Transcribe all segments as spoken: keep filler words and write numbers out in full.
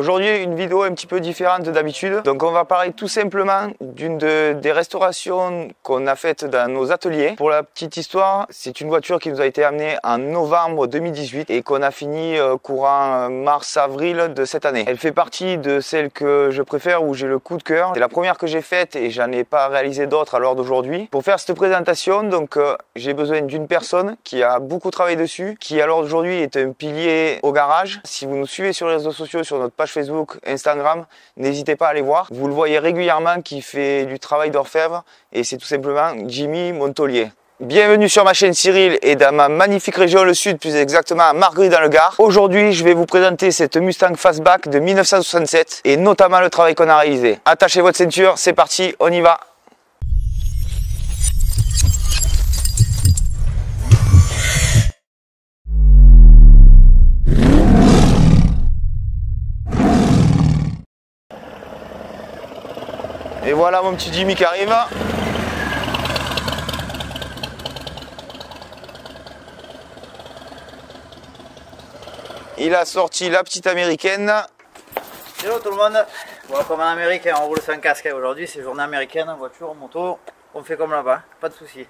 Aujourd'hui, une vidéo un petit peu différente d'habitude. Donc on va parler tout simplement d'une de, des restaurations qu'on a faites dans nos ateliers. Pour la petite histoire, c'est une voiture qui nous a été amenée en novembre deux mille dix-huit et qu'on a fini euh, courant mars-avril de cette année. Elle fait partie de celles que je préfère, où j'ai le coup de cœur. C'est la première que j'ai faite et j'en ai pas réalisé d'autres à l'heure d'aujourd'hui. Pour faire cette présentation, donc euh, j'ai besoin d'une personne qui a beaucoup travaillé dessus, qui à l'heure d'aujourd'hui est un pilier au garage. Si vous nous suivez sur les réseaux sociaux, sur notre page Facebook, Instagram, n'hésitez pas à aller voir. Vous le voyez régulièrement qui fait du travail d'orfèvre et c'est tout simplement Jimmy Montolier. Bienvenue sur ma chaîne Cyril et dans ma magnifique région le sud, plus exactement à Marguerite dans le Gard. Aujourd'hui, je vais vous présenter cette Mustang Fastback de mille neuf cent soixante-sept et notamment le travail qu'on a réalisé. Attachez votre ceinture, c'est parti, on y va. Et voilà mon petit Jimmy qui arrive. Il a sorti la petite américaine. Hello tout le monde. Bon, comme en Amérique, on roule sans casque. Aujourd'hui, c'est journée américaine, voiture, moto. On fait comme là-bas, pas de soucis.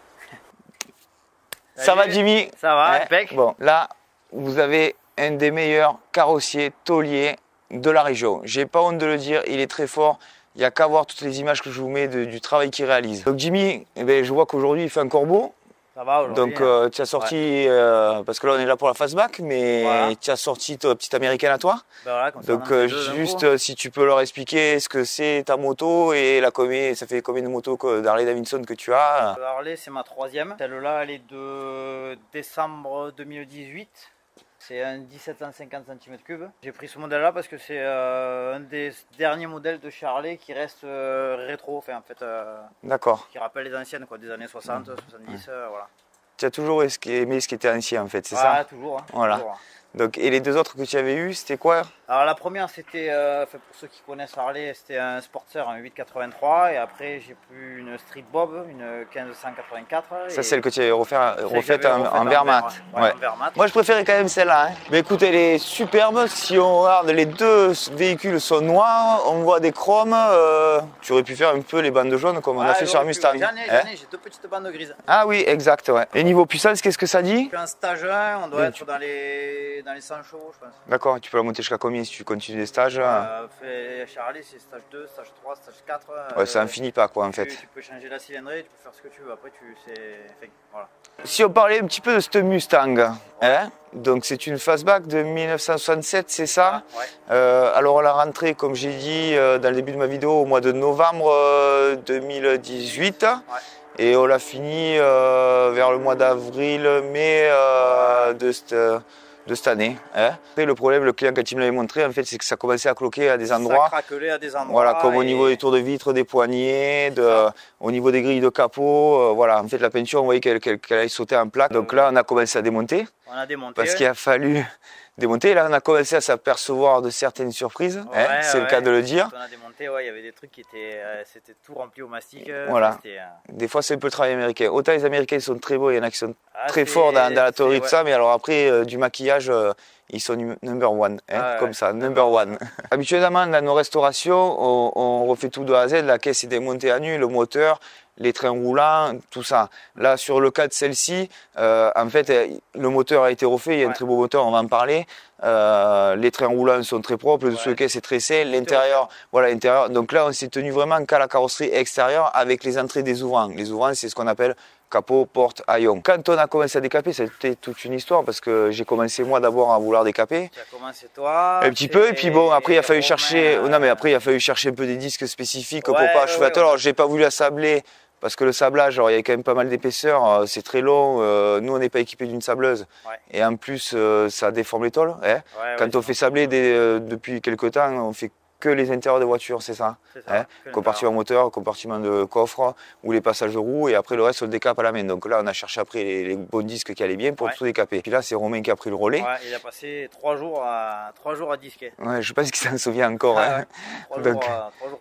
Ça va Jimmy? Ça va, ouais. impec. Bon, là, vous avez un des meilleurs carrossiers tauliers de la région. J'ai pas honte de le dire, il est très fort. Il n'y a qu'à voir toutes les images que je vous mets de, du travail qu'il réalise. Donc Jimmy, eh bien, je vois qu'aujourd'hui il fait un corbeau. Ça va aujourd'hui. Donc euh, tu as sorti, ouais. euh, parce que là on est là pour la Fastback, mais voilà. Tu as sorti ta petite américaine à toi. Ben voilà, comme ça, donc euh, juste euh, si tu peux leur expliquer ce que c'est ta moto et la combien, ça fait combien de motos d'Harley Davidson que tu as. euh, Harley c'est ma troisième. Celle-là elle est de décembre deux mille dix-huit. C'est un dix-sept cent cinquante centimètres cubes. J'ai pris ce modèle-là parce que c'est euh, un des derniers modèles de Harley qui reste euh, rétro, enfin en fait, euh, d'accord, qui rappelle les anciennes, quoi, des années soixante, soixante-dix, ouais. euh, voilà. Tu as toujours aimé ce qui était ancien en fait, c'est ouais, ça? Toujours. Hein, voilà. Toujours. Donc, et les deux autres que tu avais eu, c'était quoi? Alors la première c'était, euh, pour ceux qui connaissent Harley, c'était un Sportster, un huit quatre-vingt-trois, et après j'ai pris une Street Bob, une quinze cent quatre-vingt-quatre. Ça c'est celle que tu avais refait, refaite en, en, en verre mat. Ouais, ouais. en verre mat. Moi je préférais quand même celle-là. Hein. Mais écoute, elle est superbe. Si on regarde, les deux véhicules sont noirs, on voit des chromes. Euh, tu aurais pu faire un peu les bandes jaunes comme ouais, on a fait sur Mustang. J'en ai, hein? j'ai deux petites bandes grises. Ah oui, exact. Ouais. Et niveau puissance, qu'est-ce que ça dit? Je suis en stage un, on doit oui, être tu... dans, les, dans les cent chevaux, je pense. D'accord, tu peux la monter jusqu'à combien si tu continues des stages? euh, fait, Chez Harley, c'est stage deux, stage trois, stage quatre. Ouais, euh, ça en finit pas quoi en tu, fait. Tu peux changer la cylindrée, tu peux faire ce que tu veux. Après, tu sais. Voilà. Si on parlait un petit peu de cette Mustang, ouais. hein, donc c'est une Fastback de mille neuf cent soixante-sept, c'est ça? ouais. euh, Alors on l'a rentrée, comme j'ai dit euh, dans le début de ma vidéo, au mois de novembre euh, deux mille dix-huit. Ouais. Et on l'a fini euh, vers le mois d'avril, mai euh, de cette. de cette année. Hein. Après, le problème, le client, quand il me l'avait montré, en fait, c'est que ça commençait à cloquer à des endroits. Ça craquelait à des endroits. Voilà, comme et... au niveau des tours de vitre, des poignées, de, au niveau des grilles de capot. Euh, voilà, en fait, la peinture, on voyait qu'elle qu'elle, qu'elle allait sauter en plaques. Donc là, on a commencé à démonter. On a démonté. Parce qu'il a fallu démonter. Là, on a commencé à s'apercevoir de certaines surprises. Ouais, hein, c'est ouais. le cas de le dire. Quand on a démonté, ouais, il y avait des trucs qui étaient, euh, c'était tout rempli au mastic. Euh, voilà. Euh... Des fois, c'est un peu le travail américain. Autant les Américains sont très beaux, il y en a qui sont ah, très forts dans, dans la théorie de ouais. ça, mais alors après, euh, du maquillage, euh, ils sont number one, hein, ah, comme ouais. ça, number one. Habituellement, dans nos restaurations, on, on refait tout de A à Z, la caisse est démontée à nu, le moteur, les trains roulants, tout ça. Là, sur le cas de celle-ci, euh, en fait, le moteur a été refait, il y a ouais. un très beau moteur, on va en parler. Euh, les trains roulants sont très propres, le dessous de caisse est tressé, l'intérieur, voilà l'intérieur. Donc là, on s'est tenu vraiment qu'à la carrosserie extérieure avec les entrées des ouvrants. Les ouvrants, c'est ce qu'on appelle capot, porte, haillons. Quand on a commencé à décaper, c'était toute une histoire parce que j'ai commencé moi d'abord à vouloir décaper. Tu as commencé toi. Un petit peu, et puis bon, après il a fallu chercher. Non, mais après il a fallu chercher un peu des disques spécifiques ouais, pour pas achever. Ouais, ouais. Alors j'ai pas voulu assabler. Parce que le sablage, alors, il y a quand même pas mal d'épaisseur, c'est très long. Euh, nous, on n'est pas équipé d'une sableuse. Ouais. Et en plus, euh, ça déforme les tôles. Hein. Ouais, quand ouais, on fait sabler des, euh, depuis quelques temps, on fait que les intérieurs de voitures, c'est ça, ça hein. Compartiment moteur, compartiment de coffre ou les passages de roues. Et après, le reste, on le décape à la main. Donc là, on a cherché après les, les bons disques qui allaient bien pour ouais. tout décaper. Et puis là, c'est Romain qui a pris le relais. Ouais, il a passé trois jours à, trois jours à disquer. Ouais, je pense qu'il s'en souvient encore. Ah, hein. ouais. trois, Donc, jours, trois jours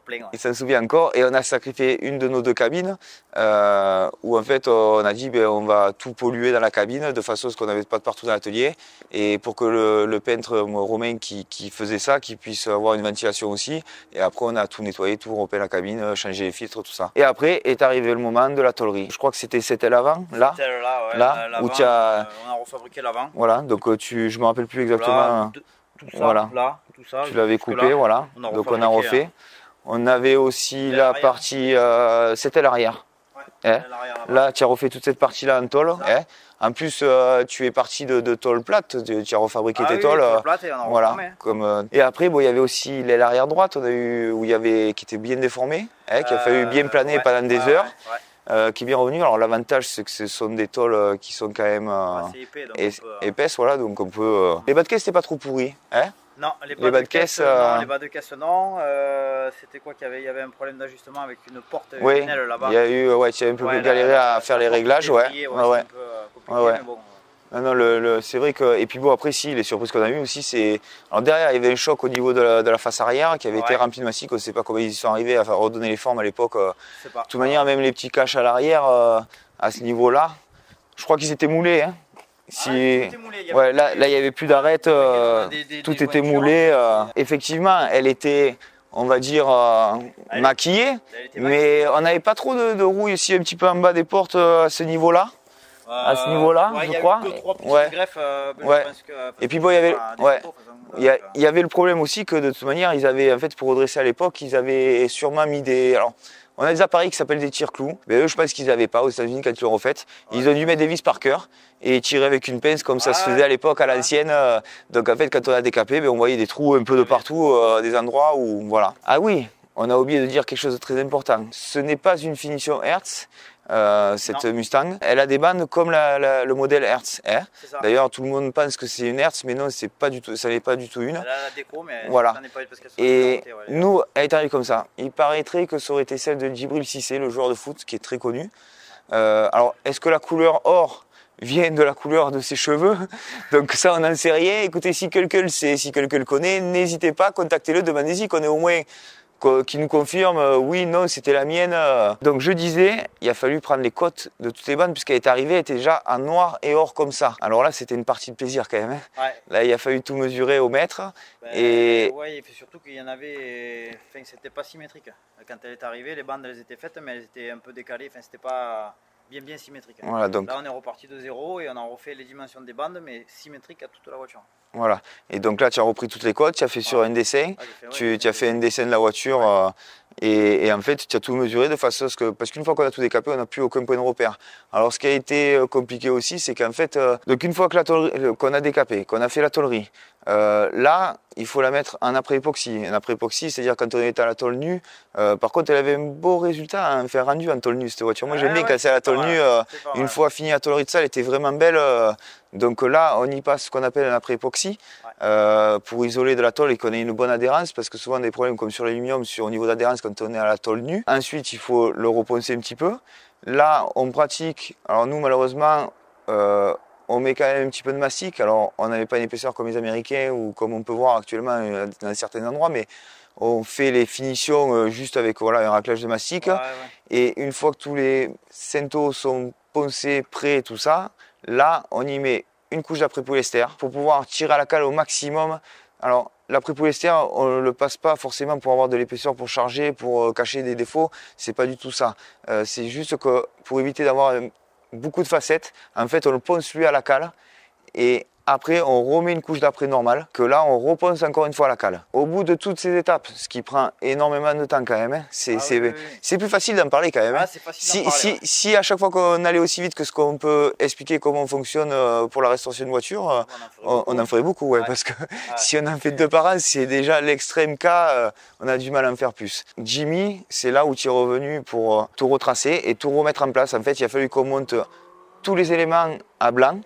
plein. Ouais. Il s'en souvient encore. Et on a sacrifié une de nos deux cabines euh, où en fait on a dit ben, on va tout polluer dans la cabine de façon à ce qu'on n'avait pas de partout dans l'atelier. Et pour que le, le peintre romain qui, qui faisait ça, qu'il puisse avoir une ventilation aussi. Et après on a tout nettoyé, tout repeint la cabine, changé les filtres, tout ça. Et après est arrivé le moment de la tôlerie. Je crois que c'était cette aile avant, là. Cette aile là, ouais, là l'avant, où tu as... euh, on a refabriqué l'avant. Voilà, donc tu, je me rappelle plus exactement. Là, tout ça, voilà. là, tout ça. Tu l'avais coupé, là, voilà. on a donc on a refait. Hein. On avait aussi la arrière. partie, euh, c'était l'arrière. Ouais, hein. Là, tu as refait toute cette partie-là en tôle. Hein. En plus, euh, tu es parti de, de tôle plate, tu, tu as refabriqué ah, tes oui, tôles. Euh, plate et, on a voilà. reformé. Comme, euh, et après, bon, il y avait aussi l'aile arrière droite, on a eu, où il y avait, qui était bien déformée, hein, qui a fallu bien planer ouais, pendant des ouais, heures. Ouais, ouais. Euh, qui est bien revenu. Alors l'avantage c'est que ce sont des tôles qui sont quand même euh, épais, donc é on peut, euh... épaisses, voilà, donc on peut. Euh... Les bas de caisse c'était pas trop pourri, hein? Non, les bas, les bas de, de caisse, caisse, euh... non, les bas de caisse non. Euh, c'était quoi qu'il y avait? Il y avait un problème d'ajustement avec une porte oui, là-bas. Il y a eu, ouais, tu as un peu ouais, galéré la, à faire la les réglages, ouais. Frier, ouais, ouais. Un peu compliqué, ouais, ouais. Mais bon. Non, non, le, le, c'est vrai que. Et puis bon, après, si, les surprises qu'on a eues aussi, c'est. Alors derrière, il y avait un choc au niveau de la, de la face arrière qui avait ouais. été rempli de mastic. On ne sait pas comment ils sont arrivés à faire redonner les formes à l'époque. De toute manière, même les petits caches à l'arrière, euh, à ce niveau-là, je crois qu'ils étaient moulés. Hein. Si... Ah, étaient moulés. Ouais, là, là, il n'y avait plus d'arête. Euh, des, des, tout des était voitures, moulé. Euh. Effectivement, elle était. On va dire euh, elle maquillée, elle mais on n'avait pas trop de, de rouille ici, un petit peu en bas des portes euh, à ce niveau-là. À ce niveau-là, ouais, je crois. Deux, trois ouais. greffes, euh, ouais. Que, et puis bon, il y avait, ouais. Photos, il, y a, il y avait le problème aussi que de toute manière, ils avaient, en fait, pour redresser à l'époque, ils avaient sûrement mis des. Alors, on a des appareils qui s'appellent des tire-clous, mais eux, je pense qu'ils n'avaient pas aux États-Unis quand ils l'ont refait. Ils ouais. ont dû mettre des vis par cœur et tirer avec une pince comme ça ah, se faisait à l'époque à l'ancienne. Ouais. Donc en fait, quand on a décapé, ben, on voyait des trous un peu de partout, euh, des endroits où voilà. Ah oui, on a oublié de dire quelque chose de très important. Ce n'est pas une finition Hertz. Euh, cette non. Mustang, elle a des bandes comme la, la, le modèle Hertz. Hein. D'ailleurs, tout le monde pense que c'est une Hertz, mais non, c'est pas du tout, ça n'est pas du tout une. Elle a la déco, mais voilà. Ça n'est pas parce qu'elle soit et ouais, nous, elle est arrivée comme ça. Il paraîtrait que ça aurait été celle de Djibril Cissé, le joueur de foot, qui est très connu. Euh, alors, est-ce que la couleur or vient de la couleur de ses cheveux? Donc ça, on n'en sait rien. Écoutez, si quelqu'un le sait, si quelqu'un le connaît, n'hésitez pas, contactez-le, demandez-y qu'on ait au moins qui nous confirme euh, oui, non, c'était la mienne. Euh. Donc je disais, il a fallu prendre les cotes de toutes les bandes puisqu'elle est arrivée, elle était déjà en noir et or comme ça. Alors là, c'était une partie de plaisir quand même. Hein. Ouais. Là, il a fallu tout mesurer au mètre. Ben, et ouais, et surtout qu'il y en avait, enfin, c'était pas symétrique. Quand elle est arrivée, les bandes, elles étaient faites, mais elles étaient un peu décalées. Enfin, c'était pas bien bien symétrique. Voilà, donc... Là, on est reparti de zéro et on a refait les dimensions des bandes, mais symétriques à toute la voiture. Voilà. Et donc là, tu as repris toutes les codes, tu as fait sur un dessin, ah, fait, ouais, tu, tu as fait un dessin de la voiture ouais. euh, et, et en fait, tu as tout mesuré de façon à ce que, parce qu'une fois qu'on a tout décapé, on n'a plus aucun point de repère. Alors, ce qui a été compliqué aussi, c'est qu'en fait, euh, donc une fois que la qu'on a décapé, qu'on a fait la tôlerie, euh, là, il faut la mettre en après-époxy. En après-époxy, c'est-à-dire quand on est à la tôle nue. Euh, par contre, elle avait un beau résultat, un fait rendu en tôle nue, cette voiture. Moi, j'aime ouais, bien ouais, quand c'est à la tôle nue. Euh, une fois fini la tôlerie de ça, elle était vraiment belle. Euh, donc là, on y passe ce qu'on appelle un après-époxy ouais. euh, pour isoler de la tôle et qu'on ait une bonne adhérence, parce que souvent, des problèmes comme sur l'aluminium, sur au niveau d'adhérence quand on est à la tôle nue. Ensuite, il faut le reponcer un petit peu. Là, on pratique. Alors nous, malheureusement, euh, on met quand même un petit peu de mastic. Alors, on n'avait pas une épaisseur comme les Américains ou comme on peut voir actuellement dans certains endroits, mais on fait les finitions juste avec voilà, un raclage de mastic. Ouais, ouais. Et une fois que tous les cintos sont poncés, prêts, tout ça, là, on y met une couche d'après-polyester pour pouvoir tirer à la cale au maximum. Alors, l'après-polyester, on ne le passe pas forcément pour avoir de l'épaisseur pour charger, pour cacher des défauts. C'est pas du tout ça. Euh, c'est juste que pour éviter d'avoir beaucoup de facettes, en fait, on le ponce lui à la cale et après, on remet une couche d'après normale, que là, on reponce encore une fois à la cale. Au bout de toutes ces étapes, ce qui prend énormément de temps quand même, hein, c'est ah, oui, oui, oui. plus facile d'en parler quand même. Ah, hein. Si, parler, si, ouais. si à chaque fois qu'on allait aussi vite que ce qu'on peut expliquer comment on fonctionne pour la restauration de voiture, on en, on en ferait beaucoup, ouais, ouais. parce que ouais. si on en fait deux par an, c'est déjà l'extrême cas, euh, on a du mal à en faire plus. Jimmy, c'est là où tu es revenu pour euh, tout retracer et tout remettre en place. En fait, il a fallu qu'on monte tous les éléments à blanc,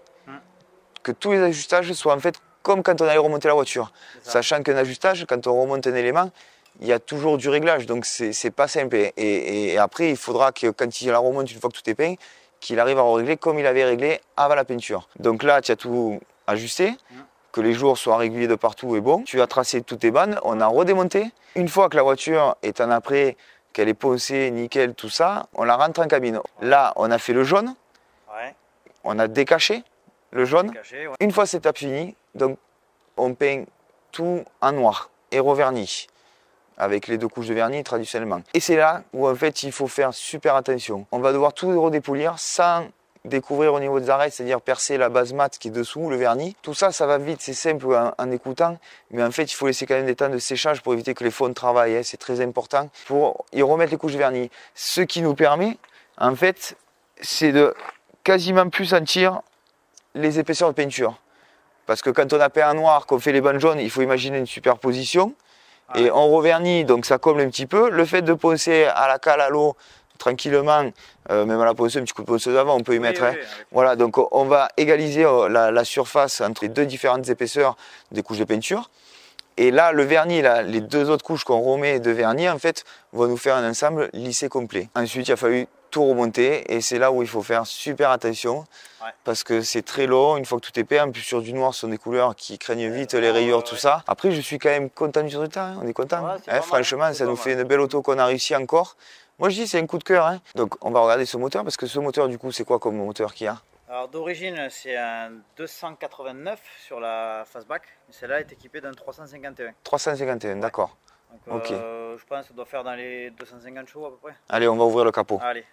que tous les ajustages soient en fait comme quand on allait remonter la voiture. Sachant qu'un ajustage, quand on remonte un élément, il y a toujours du réglage, donc c'est pas simple. Et, et, et après, il faudra que quand il la remonte une fois que tout est peint, qu'il arrive à régler comme il avait réglé avant la peinture. Donc là, tu as tout ajusté. Mmh. que les jours soient réguliers de partout et bon. Tu as tracé toutes tes bandes, on a redémonté. Une fois que la voiture est en après, qu'elle est poncée, nickel, tout ça, on la rentre en cabine. Là, on a fait le jaune, Ouais. on a décaché le jaune. Caché, ouais. Une fois cette étape finie, donc on peint tout en noir et reverni avec les deux couches de vernis traditionnellement. Et c'est là où en fait il faut faire super attention. On va devoir tout redépoulir sans découvrir au niveau des arêtes, c'est-à-dire percer la base mat qui est dessous, le vernis. Tout ça, ça va vite, c'est simple en, en écoutant, mais en fait il faut laisser quand même des temps de séchage pour éviter que les faunes travaillent, hein. C'est très important pour y remettre les couches de vernis. Ce qui nous permet, en fait, c'est de quasiment plus sentir les épaisseurs de peinture. Parce que quand on a peint en noir, qu'on fait les bandes jaunes, il faut imaginer une superposition. Ah et ouais. On revernit, donc ça comble un petit peu. Le fait de poncer à la cale à l'eau, tranquillement, euh, même à la ponceuse, un petit coup de ponceuse avant, on peut y oui, mettre. Oui, hein. Oui. Voilà, donc on va égaliser la, la surface entre les deux différentes épaisseurs des couches de peinture. Et là, le vernis, là, les deux autres couches qu'on remet de vernis, en fait, vont nous faire un ensemble lissé complet. Ensuite, il a fallu tout remonter et c'est là où il faut faire super attention. Ouais. Parce que c'est très long, une fois que tout est peint, en plus sur du noir, ce sont des couleurs qui craignent vite, les rayures, ouais, tout ouais. ça. Après, je suis quand même content du résultat, hein. On est content. Ouais, hein, franchement, ça nous fait une belle auto qu'on a réussi encore. Moi, je dis, c'est un coup de cœur. Hein. Donc, on va regarder ce moteur, parce que ce moteur, du coup, c'est quoi comme moteur qu'il y a? Alors, d'origine, c'est un deux cent quatre-vingt-neuf sur la Fastback. Celle-là est équipée d'un trois cent cinquante et un. trois cent cinquante et un, ouais. D'accord. Donc, okay. euh, je pense que ça doit faire dans les deux cent cinquante chevaux à peu près. Allez, on va ouvrir le capot. Allez.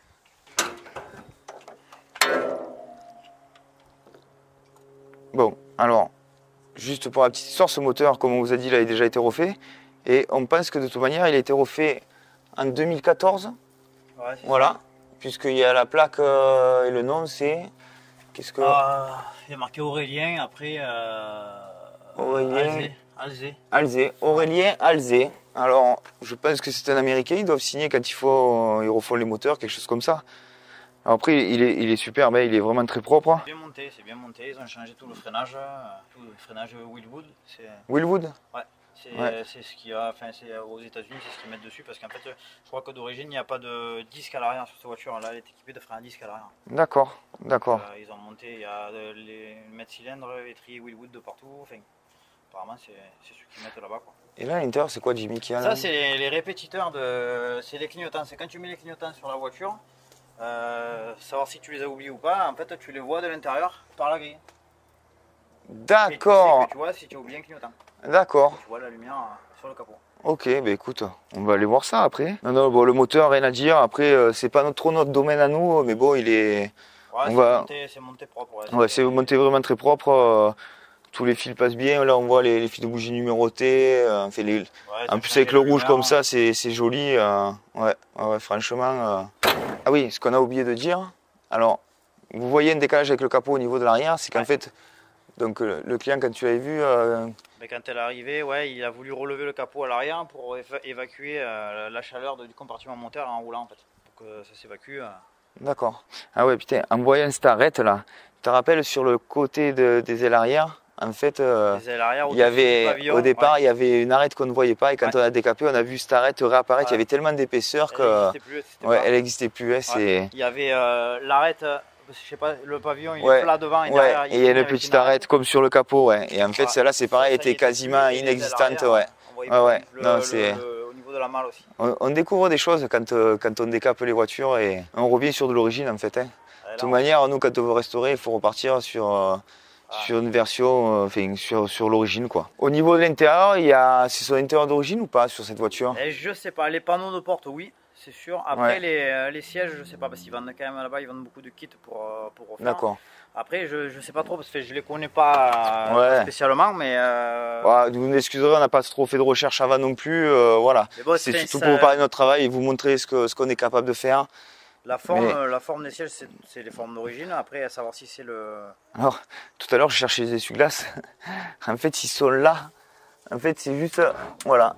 Bon, alors, juste pour la petite histoire, ce moteur, comme on vous a dit, il a déjà été refait. Et on pense que de toute manière, il a été refait en deux mille quatorze. Ouais, voilà, puisqu'il y a la plaque euh, et le nom, c'est... Qu'est-ce que... Euh, il y a marqué Aurélien, après... Euh, Aurélien... Alzé. Alzé. Aurélien Alzé. Alors, je pense que c'est un Américain, ils doivent signer quand il faut... Euh, ils refont les moteurs, quelque chose comme ça. Alors après, il est, il est superbe, il est vraiment très propre. C'est bien monté, c'est bien monté. Ils ont changé tout le freinage, tout le freinage Willwood. Willwood. Ouais. C'est ouais. ce qui a, enfin, c'est aux États-Unis, c'est ce qu'ils mettent dessus parce qu'en fait, je crois que d'origine, il n'y a pas de disque à l'arrière sur cette voiture. Là, elle est équipée de frein à disque à l'arrière. D'accord, d'accord. Euh, ils ont monté, il y a les mètres cylindres, étrier Willwood de partout. Enfin, apparemment, c'est ceux qu'ils mettent là-bas. Et là, à l'intérieur, c'est quoi, Jimmy, qui a là? Ça, c'est les, les répétiteurs de, c'est les clignotants. C'est quand tu mets les clignotants sur la voiture. Euh, savoir si tu les as oubliés ou pas, en fait tu les vois de l'intérieur par la grille. D'accord. Tu, tu vois si tu as oublié un clignotant. D'accord. Tu vois la lumière euh, sur le capot. Ok, bah écoute, on va aller voir ça après. Non, non, bon, le moteur, rien à dire. Après, euh, c'est pas notre, trop notre domaine à nous, mais bon, il est. Ouais, c'est va... monté, monté propre. Ouais, ouais c'est monté vraiment très propre. Euh, tous les fils passent bien. Là, on voit les, les fils de bougie numérotées. Euh, fait les... ouais, en plus, avec le rouge lumière, comme ça, c'est joli. Euh, ouais, ouais, franchement. Euh... Ah oui, ce qu'on a oublié de dire. Alors, vous voyez un décalage avec le capot au niveau de l'arrière, c'est qu'en ouais. fait, donc le, le client, quand tu l'avais vu. Euh... Mais quand elle est arrivée, ouais, il a voulu relever le capot à l'arrière pour évacuer euh, la chaleur de, du compartiment moteur en roulant, en fait, pour que ça s'évacue. Euh... D'accord. Ah ouais, putain, en voyant cette arête là, tu te rappelles sur le côté de, des ailes arrière, en fait, euh, arrière, il y avait, pavillon, au départ, ouais. il y avait une arête qu'on ne voyait pas et quand ouais. on a décapé, on a vu cette arête réapparaître. Ouais. Il y avait tellement d'épaisseur que. Elle n'existait plus. Ouais, ouais. Il y avait euh, l'arête. Je sais pas, le pavillon il ouais, est plat devant et ouais, derrière. Et il y a une petite arête comme sur le capot, ouais. Et en fait, voilà. Celle-là, c'est pareil, était quasiment inexistante, ouais. Ouais, ouais. Le, non, c'est. Au niveau de la malle aussi. On, on découvre des choses quand, euh, quand on décape les voitures et on revient sur de l'origine en fait. Hein. De toute manière, nous, quand on veut restaurer, il faut repartir sur. Euh, sur une version, euh, enfin sur, sur l'origine quoi. Au niveau de l'intérieur, il y a, c'est son intérieur d'origine ou pas sur cette voiture? Et je sais pas, les panneaux de porte oui, c'est sûr. Après ouais. les, les sièges, je sais pas parce qu'ils vendent quand même là-bas, ils vendent beaucoup de kits pour, pour refaire. D'accord. Après, je, je sais pas trop parce que je les connais pas ouais. spécialement, mais. Euh... Ouais, vous m'excuserez, on n'a pas trop fait de recherche avant non plus, euh, voilà. Bon, c'est surtout ça... pour vous parler de notre travail et vous montrer ce que ce qu'on est capable de faire. La forme, mais... la forme des sièges, c'est les formes d'origine. Après, à savoir si c'est le. Alors, tout à l'heure, je cherchais les essuie-glaces. En fait, ils sont là. En fait, c'est juste, voilà.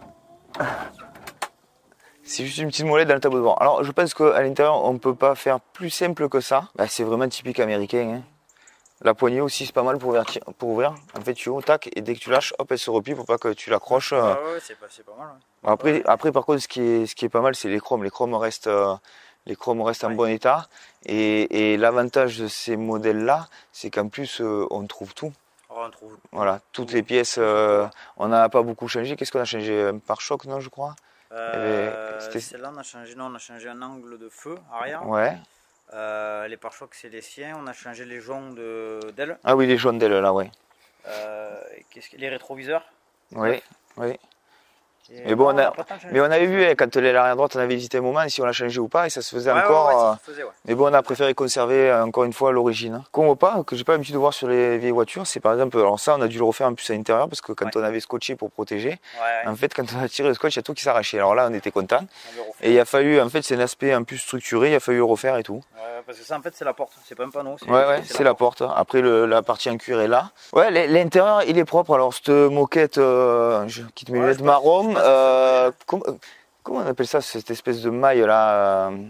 C'est juste une petite molette dans le tableau de bord. Alors, je pense qu'à l'intérieur, on ne peut pas faire plus simple que ça. Bah, c'est vraiment typique américain. Hein. La poignée aussi, c'est pas mal pour ouvrir, pour ouvrir. En fait, tu ouvres, tac, et dès que tu lâches, hop, elle se replie pour pas que tu l'accroches. Ah ouais, c'est pas, pas mal. Ouais. Après, après, par contre, ce qui est, ce qui est pas mal, c'est les chromes. Les chromes restent. Euh, Les chromes restent ouais. en bon état et, et l'avantage de ces modèles-là, c'est qu'en plus euh, on trouve tout. On trouve. Voilà, toutes les pièces, euh, on n'a pas beaucoup changé. Qu'est-ce qu'on a changé? Un pare-choc, non, je crois. Euh, Celle-là, on a changé, non, on a changé un angle de feu arrière. Ouais. Euh, les pare-chocs, c'est les siens. On a changé les joncs d'ailes. Ah oui, les jaunes d'ailes, là, ouais. Euh, que... Les rétroviseurs. Oui, oui. Et mais bon, non, on a... on a mais on avait vu, hein, quand l'arrière droite, on avait hésité un moment si on l'a changé ou pas, et ça se faisait ouais, encore. Ouais, ouais, euh... ça se faisait, ouais. Mais bon, on a préféré conserver encore une fois l'origine. Qu'on voit pas, que j'ai pas l'habitude de voir sur les vieilles voitures, c'est par exemple, alors ça, on a dû le refaire en plus à l'intérieur parce que quand ouais. on avait scotché pour protéger, ouais, ouais. en fait, quand on a tiré le scotch, il y a tout qui s'arrachait. Alors là, on était content. Et il a fallu, en fait, c'est un aspect un peu structuré, il a fallu refaire et tout. Ouais, parce que ça, en fait, c'est la porte, c'est pas un panneau. Ouais, ouais, c'est la, la porte. porte. Après, le, la partie en cuir est là. Ouais, l'intérieur, il est propre. Alors, cette moquette euh, je quitte mes lunettes ouais, marron. Euh, comment, comment on appelle ça, cette espèce de maille là euh,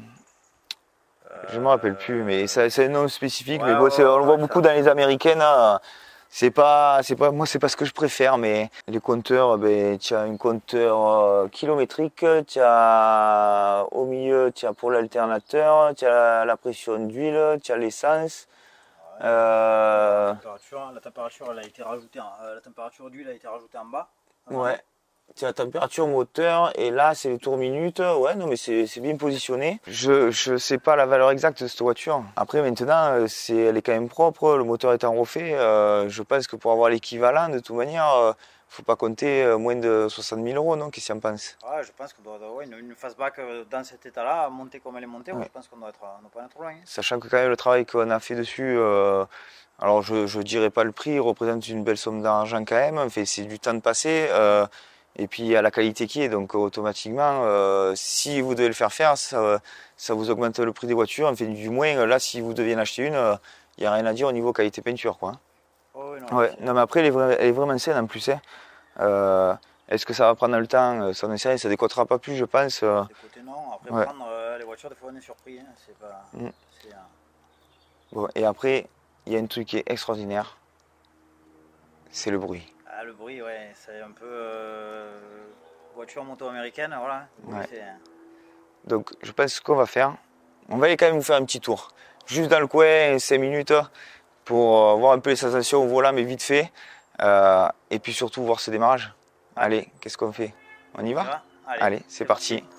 Je me rappelle plus, mais c'est un nom spécifique. Ouais, mais bon, ouais, on le voit ouais, beaucoup ça. Dans les américaines. Hein. C'est pas, c'est pas, moi, c'est pas ce que je préfère, mais les compteurs, ben, tu as un compteur euh, kilométrique, tu as au milieu, tu as pour l'alternateur, tu as la, la pression d'huile, tu as l'essence. Ouais. Euh... La température, la température, elle a été rajoutée, en, la température d'huile a été rajoutée en bas. Ouais. C'est la température moteur et là c'est les tours minutes. Ouais, non mais c'est bien positionné. Je je sais pas la valeur exacte de cette voiture. Après maintenant c'est elle est quand même propre, le moteur étant refait. Euh, je pense que pour avoir l'équivalent de toute manière, euh, faut pas compter moins de soixante mille euros, non? Qu'est-ce que tu en penses? Ouais, je pense qu'on doit avoir ouais, une, une fastback dans cet état-là, montée comme elle est montée. Ouais. Je pense qu'on doit être, on doit pas être trop loin. Hein. Sachant que quand même le travail qu'on a fait dessus. Euh, alors je je dirais pas le prix, il représente une belle somme d'argent quand même. Enfin, c'est du temps de passer. Euh, Et puis il y a la qualité qui est, donc automatiquement, euh, si vous devez le faire faire, ça, ça vous augmente le prix des voitures. Enfin, du moins, là, si vous deviez en acheter une, il euh, n'y a rien à dire au niveau qualité peinture, quoi. Oh, non, ouais. Non, mais après, elle est, vra elle est vraiment saine en plus. Hein. Euh, Est-ce que ça va prendre le temps? Ça ne sait rien, ça décotera pas plus, je pense. Euh... Décoter, non. Après, ouais. prendre euh, les voitures, des fois, on est surpris. Hein. C'est pas. Mm. Euh... Bon, et après, il y a un truc qui est extraordinaire, c'est le bruit. Ah, le bruit, ouais, c'est un peu euh, voiture moto américaine, voilà. Ouais. Donc, je pense qu'on va faire, on va aller quand même vous faire un petit tour, juste dans le coin, cinq minutes, pour voir un peu les sensations au volant, mais vite fait, euh, et puis surtout voir ce démarrage. Ouais. Allez, qu'est-ce qu'on fait? On y va, on y va Allez, Allez c'est parti. parti.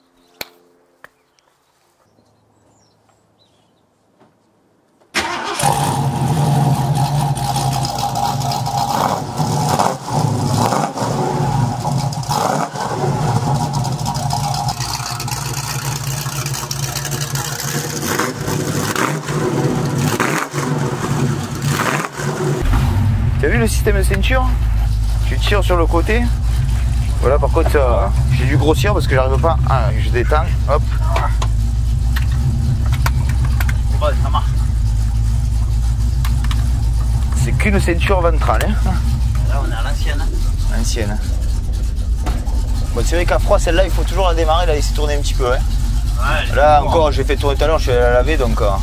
Tu as vu le système de ceinture? Tu tires sur le côté. Voilà, par contre, euh, j'ai dû grossir parce que j'arrive pas. Ah, je détends. Hop. Ouais, ça marche. C'est qu'une ceinture ventrale. Hein. Là, on est à l'ancienne. Ancienne. Bon, c'est vrai qu'à froid, celle-là, il faut toujours la démarrer, la laisser tourner un petit peu. Hein. Ouais, là, encore, j'ai fait tourner tout à l'heure, je suis allé la laver donc. Euh...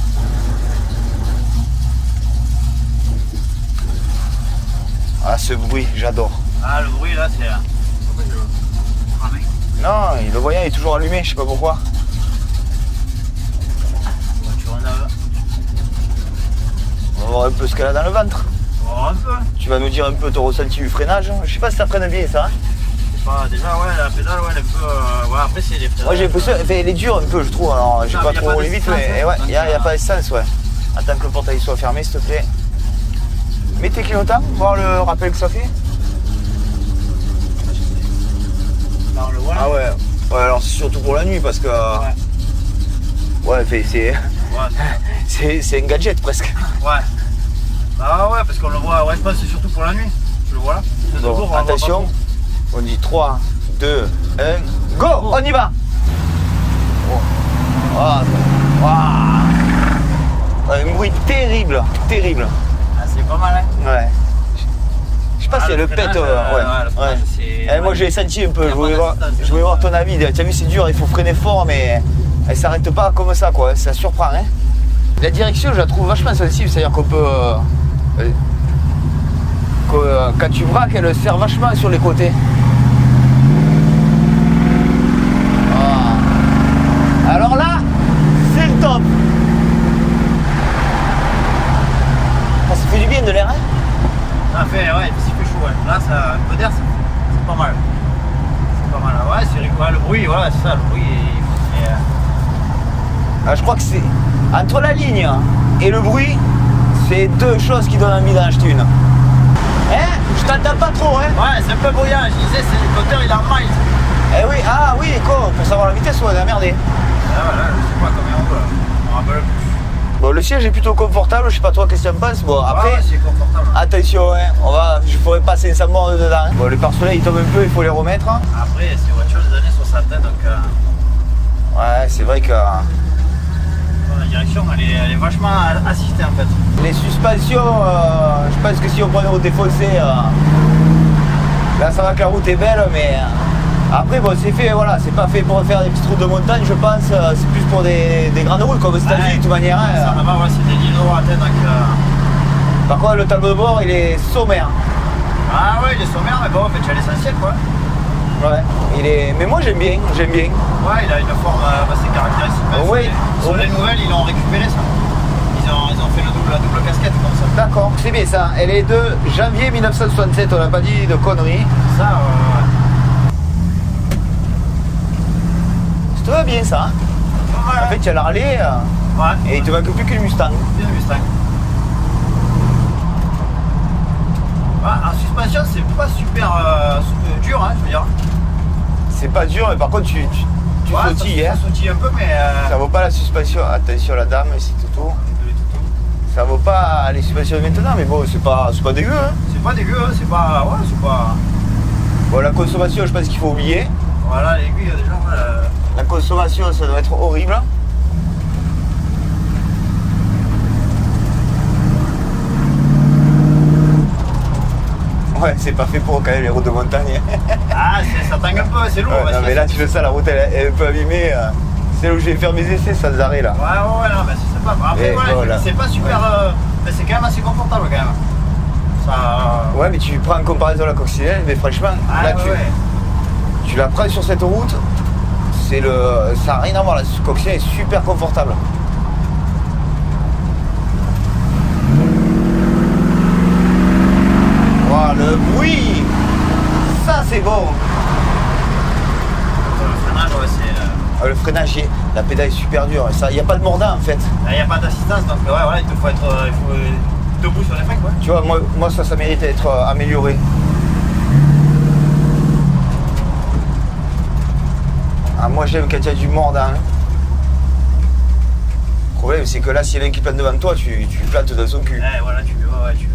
Ah, ce bruit, j'adore. Ah, le bruit là, c'est. Pourquoi je le Non, le voyant est toujours allumé, je sais pas pourquoi. Voiture neuve. On va voir un peu ce qu'elle a dans le ventre. On va voir un peu. Tu vas nous dire un peu ton ressenti du freinage. Je sais pas si ça freine bien ça. Hein. Pas, déjà, ouais, la pédale, ouais, elle est un peu. Euh... Ouais, après, c'est les pédales. Moi, j'ai l'impression qu'elle est dure un peu, je trouve. Alors, j'ai pas trop roulé vite, mais hein, ouais, il n'y a, a pas d'essence, ouais. Attends que le portail soit fermé, s'il te plaît. Mets tes clignotants, voir le rappel que ça fait. Là, on le voit, là. Ah ouais, ouais, alors c'est surtout pour la nuit parce que. Ouais, ouais c'est. Ouais, c'est un gadget presque. Ouais. Ah ouais, parce qu'on le voit, ouais, je pense que c'est surtout pour la nuit. Tu le vois là. Bon, jour, on attention, on dit trois, deux, un, go, oh. On y va. Oh. Oh. Oh. Un bruit terrible, terrible. C'est pas mal, hein? Ouais. Je sais pas ah, si elle le pète. Euh, ouais. ouais, ouais. Eh, moi, je l'ai senti un peu. Je voulais, voir, je voulais voir ton avis. Tu as vu, c'est dur, il faut freiner fort, mais elle s'arrête pas comme ça, quoi. Ça surprend, hein. La direction, je la trouve vachement sensible. C'est-à-dire qu'on peut. Euh, que, euh, quand tu braques, elle serre vachement sur les côtés. Oh. Alors là, c'est le top. Ça fait du bien de l'air, hein. Ouais, le bruit, voilà, c'est ça, le bruit. Et, et, euh... ah, je crois que c'est entre la ligne et le bruit, c'est deux choses qui donnent envie d'en acheter une. Hein? Je t'entends pas trop, hein? Ouais, c'est un peu bruyant, je disais, c'est le moteur il est en miles. Eh oui, ah oui, quoi, pour savoir la vitesse, on a merdé. Ah voilà, je sais pas combien on peut, on rappelle plus. Bon, le siège est plutôt confortable, je sais pas toi, qu'est-ce que tu en penses? Bon, après, ouais, c'est confortable. Attention, hein, on va, je pourrais passer cinq cents morts dedans. Hein. Bon, les pare-soleil ils tombent un peu, il faut les remettre. Hein. Après, c'est une voiture des années soixante, donc... Euh... Ouais, c'est vrai que... La direction, elle est, elle est vachement assistée en fait. Les suspensions, euh, je pense que si on prenait au défoncé, euh, là ça va que la route est belle, mais euh, après bon c'est fait, voilà, c'est pas fait pour faire des petites routes de montagne, je pense, euh, c'est plus pour des, des grandes routes comme aux États-Unis ouais, de toute manière. Hein, ça là-bas, ouais, c'est des lignes droites, donc. Euh... Par contre le tableau de bord il est sommaire. Ah ouais, il est sommaire, mais bon, en fait tu as l'essentiel quoi. Ouais, il est. Mais moi j'aime bien, j'aime bien. Ouais, il a une forme euh, assez caractéristique. Oh, oui. Sur les nouvelles, ils l'ont récupéré ça. Ils ont, ils ont fait le double, la double casquette comme ça. D'accord, c'est bien ça. Elle est de janvier mille neuf cent soixante-sept, on n'a pas dit de conneries. Ça, ouais. Ça te va bien ça. Hein ouais. En fait, tu as l'Harley euh, ouais. Et il te manque plus que le Mustang. C'est le Mustang. Ouais, en suspension, c'est pas super euh, dur, hein, je veux dire. C'est pas dur, mais par contre, tu, tu, tu ouais, sautilles. Ça, hein. ça sautille un peu, mais. Euh... Ça vaut pas la suspension. Attention, la dame, ici, Toto. Ça vaut pas les suspensions de maintenant, mais bon, c'est pas, pas dégueu. Hein. C'est pas dégueu, hein, c'est pas. Ouais, c'est pas. Bon, la consommation, je pense qu'il faut oublier. Voilà, l'aiguille, déjà. Euh... La consommation, ça doit être horrible. Ouais, c'est pas fait pour quand même les routes de montagne. Ah, ça tangue un peu, c'est lourd. Ouais, non, mais là, tu le sais, la route, elle, elle est un peu abîmée. C'est là où je vais faire mes essais sans arrêt, là. Ouais, ouais, ouais, non, mais c'est pas. Après, et voilà, voilà. C'est pas super. Ouais. Euh, mais c'est quand même assez confortable, quand même. Ça... Ouais, mais tu prends en comparaison la coccinelle, mais franchement, ah, là, ouais, tu, ouais. tu la prends sur cette route, c'est le, ça n'a rien à voir, la coccinelle est super confortable. Wow, le bruit, ça c'est bon. Le freinage, ouais, c'est... Euh... Ah, le freinage, la pédale est super dure, il n'y a pas de mordant en fait. Il n'y a pas d'assistance, donc ouais, voilà, il te faut être euh, il faut, euh, debout sur les freins, quoi. Tu vois, moi, moi ça, ça mérite d'être euh, amélioré. Ah, moi j'aime quand il y a du mordant. Le problème c'est que là, s'il y en a un qui plante devant toi, tu, tu plantes dans son cul. Ouais, voilà, tu veux, ouais, tu veux.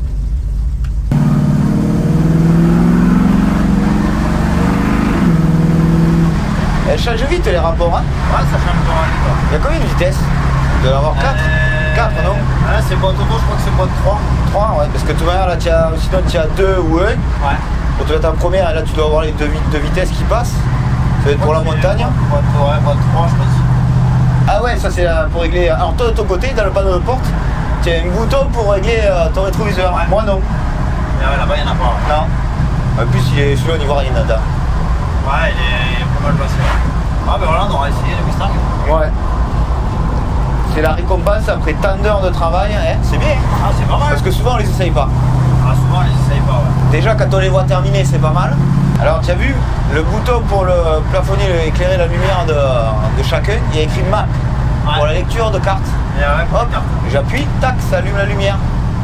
Elle change vite les rapports, hein. Ouais, ça change pas mal, quoi. Il y a combien de vitesses? Il doit y en avoir quatre euh... quatre, non? Ah, c'est boîte auto, je crois que c'est boîte trois. trois, ouais, parce que tout à l'heure, là, tu as, sinon tu as deux ou un. Ouais. Pour te mettre en première, là, tu dois avoir les deux, deux vitesses qui passent. Ça va être pour la montagne. Boîte, ouais, boîte trois, je pense. Ah ouais, ça c'est pour régler. Alors toi de ton côté, dans le panneau de porte, tu as un bouton pour régler euh, ton rétroviseur. Ouais. Moi non. Et ouais, là-bas il n'y en a pas. Ouais. Non. En plus il est celui-là on n'y voit rien là. Ouais, il est, il est pas mal placé. Ah ben voilà, on aura essayé le Mustang. Ouais. C'est la récompense après tant d'heures de travail, hein. C'est bien. Ah c'est pas mal. Parce que souvent on les essaye pas. Ah souvent on les essaye pas, ouais. Déjà quand on les voit terminer c'est pas mal. Alors tu as vu, le bouton pour le plafonner, le éclairer la lumière de, de chacun, il y a écrit map ouais. Pour la lecture de carte. Et ouais, hop, j'appuie, tac, ça allume la lumière.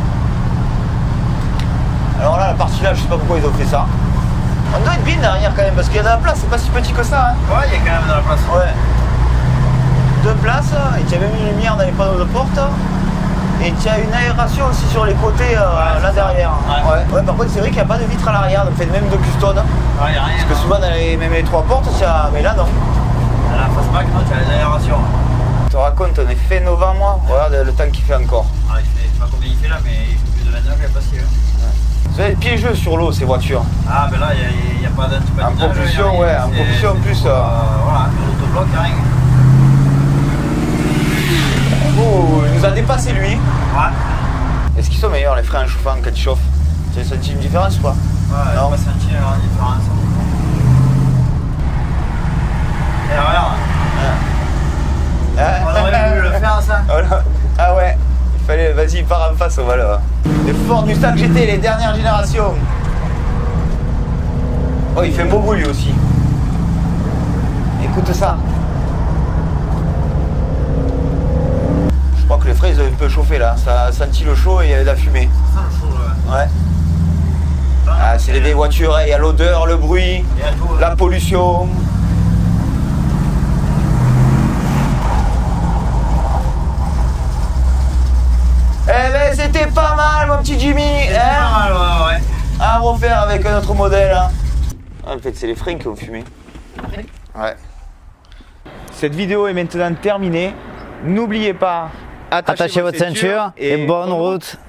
Alors là, la partie là, je sais pas pourquoi ils ont fait ça. On doit être bien derrière quand même, parce qu'il y a de la place, c'est pas si petit que ça. Hein. Ouais, il y a quand même de la place. Ouais. Deux places, et tu as même une lumière dans les panneaux de porte. Et tu as une aération aussi sur les côtés, euh, ouais, là derrière. Ouais. Ouais. Ouais, par contre, c'est vrai qu'il n'y a pas de vitre à l'arrière, donc fait même de custode. Ouais, y a rien. Parce que souvent, dans les, même les trois portes, a... mais là non. À la face back, non, tu as les aérations. Je te raconte, on est fin novembre, regarde le temps qu'il fait encore. Ah, il fait, je sais pas combien il fait là, mais il fait plus de vingt-neuf, il est passé. Ouais. Vous avez piégeux sur l'eau ces voitures. Ah, ben là, il n'y a, a pas d'antipatinage. En propulsion, ouais, en propulsion en plus. Pour, euh, voilà, l'autobloc, il n'y a rien. Oh, il nous a dépassé lui. Ouais. Est-ce qu'ils sont meilleurs les freins en chauffant quand tu chauffes? Tu as senti une différence ou pas? Ouais, non, pas senti une différence. Et regarde. Ah. On aurait voulu le faire ça. Ah ouais, il fallait, vas-y, pars en face, on va là. Les Ford Mustang G T, les dernières générations. Oh, il fait un beau bruit lui aussi. c'est ça. Je crois que les freins ils ont un peu chauffé là, ça a senti le chaud et il y avait de la fumée. Ça sent le chaud là. Ouais. Ah, c'est les vieilles voitures, il y a l'odeur, le bruit, tout, la pollution. Eh ben c'était pas mal mon petit Jimmy, hein? Pas mal, ouais, ouais. À refaire avec un autre modèle. Hein. En fait c'est les freins qui ont fumé. Ouais. Cette vidéo est maintenant terminée. N'oubliez pas, attachez, attachez votre ceinture, ceinture et, et bonne route.